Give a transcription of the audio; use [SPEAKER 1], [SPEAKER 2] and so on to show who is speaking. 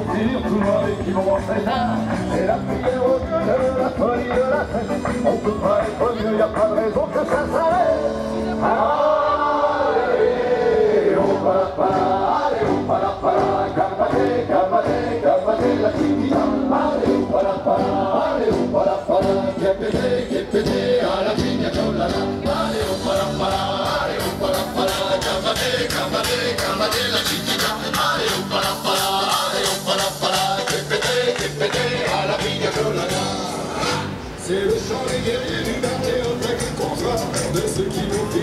[SPEAKER 1] sortir tout le monde qui vont rentrer tard. Et la prière au Dieu de la folie de la fête. On peut pas être mieux, y a pas de raison que ça s'arrête. Allez, on va la para, allez, on va la para, calmate, calmate, calmate la chiquita. Allez, on va la para, allez, on va la para, que pete, a la piña colada. Allez, on va la para, allez, on va la para, calmate, calmate, calmate la chiquita. Allez, on va la para, allez, on va la para, que pete, a la piña colada. C'est le chant des guerriers du dernier attaque et contrat de ceux qui nous